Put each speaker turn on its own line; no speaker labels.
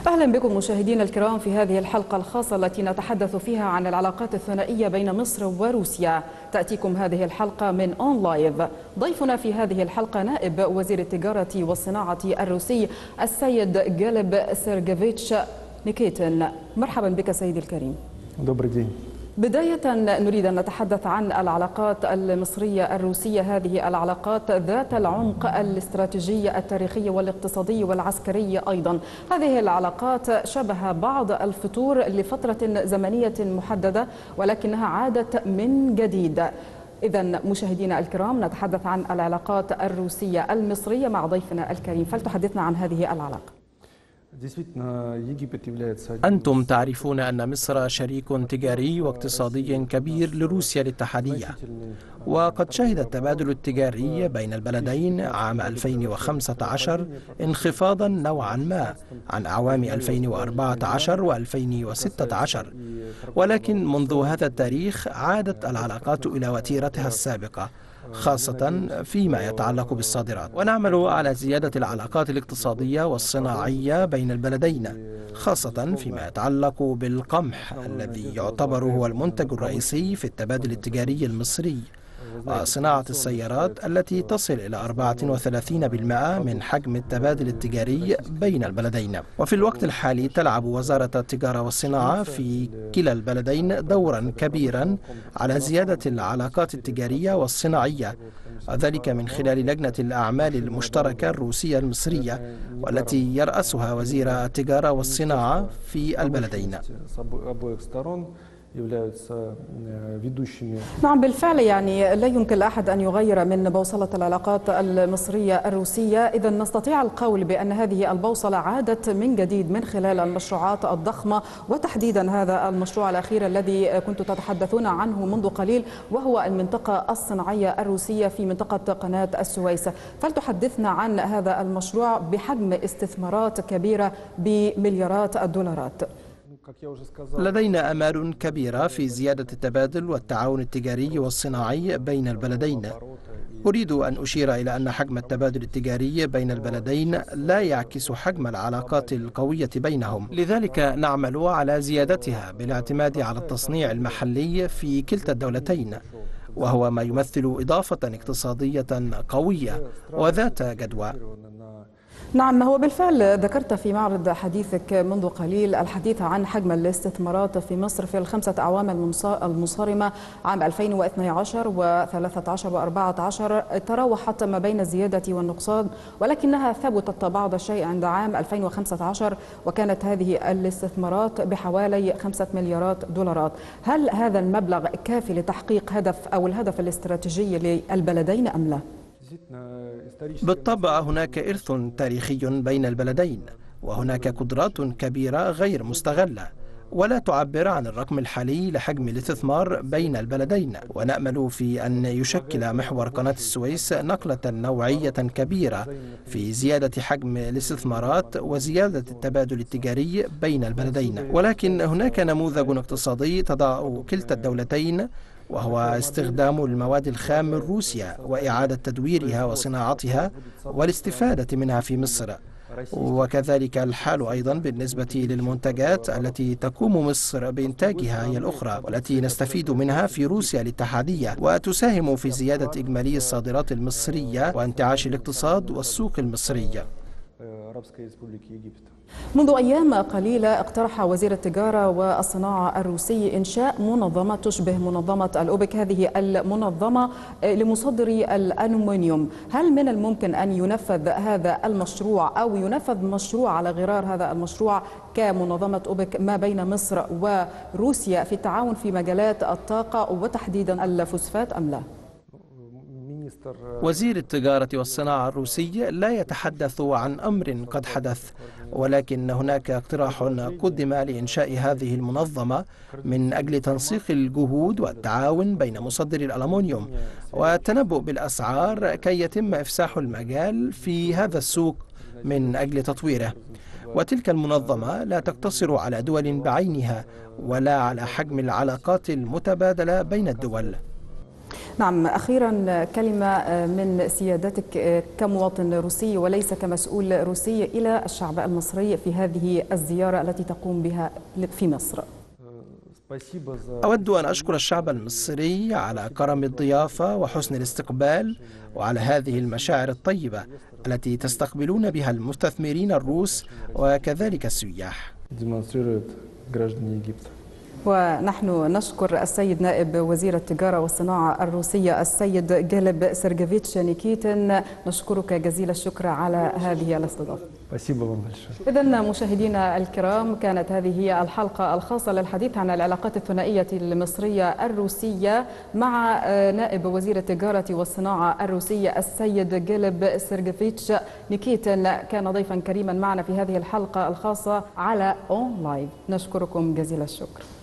أهلا بكم مشاهدينا الكرام في هذه الحلقة الخاصة التي نتحدث فيها عن العلاقات الثنائية بين مصر وروسيا. تأتيكم هذه الحلقة من أون لايف. ضيفنا في هذه الحلقة نائب وزير التجارة والصناعة الروسي السيد جالب سيرجيفيتش نيكيتين. مرحبا بك سيدي الكريم. بداية نريد أن نتحدث عن العلاقات المصرية الروسية، هذه العلاقات ذات العمق الاستراتيجي التاريخي والاقتصادي والعسكري أيضا. هذه العلاقات شبه بعض الفتور لفترة زمنية محددة ولكنها عادت من جديد. إذن مشاهدينا الكرام نتحدث عن العلاقات الروسية المصرية مع ضيفنا الكريم، فلتحدثنا عن هذه العلاقة.
أنتم تعرفون أن مصر شريك تجاري واقتصادي كبير لروسيا الاتحادية، وقد شهد التبادل التجاري بين البلدين عام 2015 انخفاضا نوعا ما عن أعوام 2014 و2016، ولكن منذ هذا التاريخ عادت العلاقات إلى وتيرتها السابقة، خاصة فيما يتعلق بالصادرات. ونعمل على زيادة العلاقات الاقتصادية والصناعية بين البلدين، خاصة فيما يتعلق بالقمح الذي يعتبر هو المنتج الرئيسي في التبادل التجاري المصري، وصناعة السيارات التي تصل إلى 34% من حجم التبادل التجاري بين البلدين. وفي الوقت الحالي تلعب وزارة التجارة والصناعة في كلا البلدين دورا كبيرا على زيادة العلاقات التجارية والصناعية، ذلك من خلال لجنة الأعمال المشتركة الروسية المصرية والتي يرأسها وزير التجارة والصناعة في البلدين.
نعم بالفعل، يعني لا يمكن لأحد أن يغير من بوصلة العلاقات المصرية الروسية. إذا نستطيع القول بأن هذه البوصلة عادت من جديد من خلال المشروعات الضخمة، وتحديدا هذا المشروع الأخير الذي كنتم تتحدثون عنه منذ قليل، وهو المنطقة الصناعية الروسية في منطقة قناة السويس. فلتحدثنا عن هذا المشروع بحجم استثمارات كبيرة بمليارات الدولارات.
لدينا آمال كبيرة في زيادة التبادل والتعاون التجاري والصناعي بين البلدين. أريد أن أشير إلى أن حجم التبادل التجاري بين البلدين لا يعكس حجم العلاقات القوية بينهم، لذلك نعمل على زيادتها بالاعتماد على التصنيع المحلي في كلتا الدولتين، وهو ما يمثل إضافة اقتصادية قوية وذات جدوى.
نعم، هو بالفعل ذكرت في معرض حديثك منذ قليل الحديث عن حجم الاستثمارات في مصر في الخمسة أعوام المنصرمة عام 2012 و13 و14 تراوحت ما بين الزيادة والنقصان، ولكنها ثبتت بعض الشيء عند عام 2015 وكانت هذه الاستثمارات بحوالي 5 مليارات دولارات. هل هذا المبلغ كافي لتحقيق هدف أو الهدف الاستراتيجي للبلدين أم لا؟
بالطبع هناك إرث تاريخي بين البلدين، وهناك قدرات كبيرة غير مستغلة ولا تعبر عن الرقم الحالي لحجم الاستثمار بين البلدين. ونأمل في أن يشكل محور قناة السويس نقلة نوعية كبيرة في زيادة حجم الاستثمارات وزيادة التبادل التجاري بين البلدين. ولكن هناك نموذج اقتصادي تضع كلتا الدولتين، وهو استخدام المواد الخام من روسيا وإعادة تدويرها وصناعتها والاستفادة منها في مصر، وكذلك الحال أيضا بالنسبة للمنتجات التي تقوم مصر بإنتاجها هي الأخرى والتي نستفيد منها في روسيا الاتحادية، وتساهم في زيادة إجمالي الصادرات المصرية وانتعاش الاقتصاد والسوق المصري.
منذ أيام قليلة اقترح وزير التجارة والصناعة الروسي إنشاء منظمة تشبه منظمة الأوبك، هذه المنظمة لمصدري الألومنيوم. هل من الممكن أن ينفذ هذا المشروع أو ينفذ مشروع على غرار هذا المشروع كمنظمة أوبك ما بين مصر وروسيا في التعاون في مجالات الطاقة وتحديدا الفوسفات أم لا؟
وزير التجارة والصناعة الروسي لا يتحدث عن أمر قد حدث، ولكن هناك اقتراح قدم لإنشاء هذه المنظمة من أجل تنسيق الجهود والتعاون بين مصدري الألمنيوم والتنبؤ بالأسعار كي يتم إفساح المجال في هذا السوق من أجل تطويره. وتلك المنظمة لا تقتصر على دول بعينها ولا على حجم العلاقات المتبادلة بين الدول.
نعم، أخيرا كلمة من سيادتك كمواطن روسي وليس كمسؤول روسي إلى الشعب المصري في هذه الزيارة التي تقوم بها في مصر.
أود أن أشكر الشعب المصري على كرم الضيافة وحسن الاستقبال وعلى هذه المشاعر الطيبة التي تستقبلون بها المستثمرين الروس وكذلك السياح.
ونحن نشكر السيد نائب وزير التجارة والصناعة الروسية السيد جالب سيرجيفيتش نيكيتين، نشكرك جزيل الشكر على هذه الاستضافة. إذن مشاهدينا الكرام، كانت هذه هي الحلقة الخاصة للحديث عن العلاقات الثنائية المصرية الروسية مع نائب وزير التجارة والصناعة الروسية السيد جالب سيرجيفيتش نيكيتين. كان ضيفا كريما معنا في هذه الحلقة الخاصة على أون لايف. نشكركم جزيل الشكر.